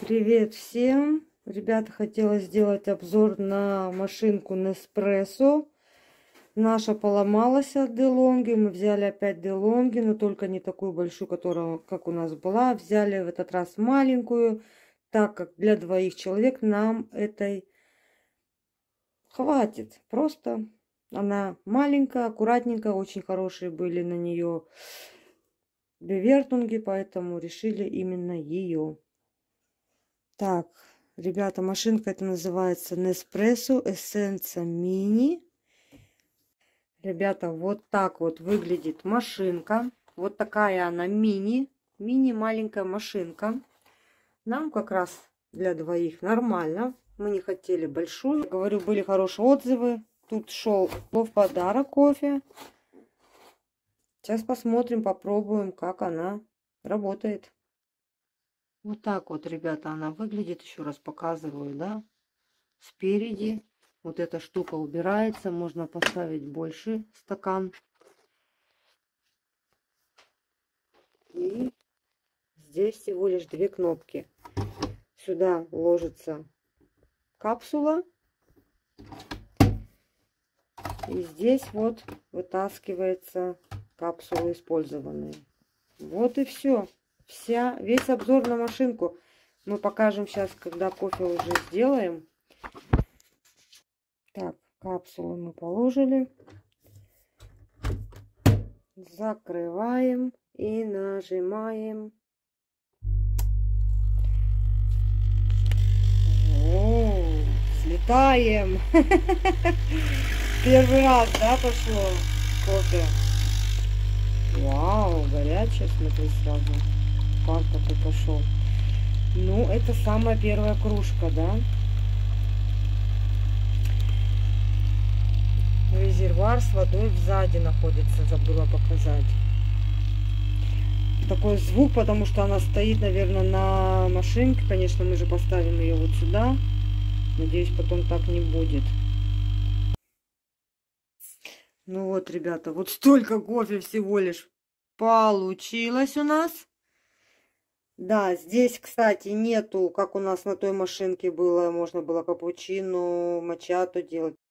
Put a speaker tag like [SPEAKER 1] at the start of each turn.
[SPEAKER 1] Привет всем! Ребята, хотела сделать обзор на машинку Nespresso. Наша поломалась от DeLonghi. Мы взяли опять DeLonghi, но только не такую большую, которая, как у нас была. Взяли в этот раз маленькую, так как для двоих человек нам этой хватит. Просто она маленькая, аккуратненькая, очень хорошие были на нее бевертунги, поэтому решили именно ее. Так, ребята, машинка это называется Nespresso Essenza Mini. Ребята, вот так вот выглядит машинка. Вот такая она мини маленькая машинка. Нам как раз для двоих нормально. Мы не хотели большую. Говорю, были хорошие отзывы. Тут шел в подарок кофе. Сейчас посмотрим, попробуем, как она работает. Вот так вот, ребята, она выглядит. Еще раз показываю, да. Спереди вот эта штука убирается. Можно поставить больше стакан. И здесь всего лишь две кнопки. Сюда ложится капсула. И здесь вот вытаскивается капсулы использованные. Вот и все. Весь обзор на машинку. Мы покажем сейчас, когда кофе уже сделаем. Так, капсулу мы положили. Закрываем и нажимаем. О, взлетаем. Первый раз, да, пошло кофе. Вау, горячее, смотри, сразу. Пар такой пошел. Ну, это самая первая кружка, да. Резервуар с водой сзади находится, забыла показать. Такой звук, потому что она стоит, наверное, на машинке. Конечно, мы же поставим ее вот сюда. Надеюсь, потом так не будет. Ну вот, ребята, вот столько кофе всего лишь получилось у нас. Да, здесь, кстати, нету, как у нас на той машинке было, можно было капучино, мачато делать.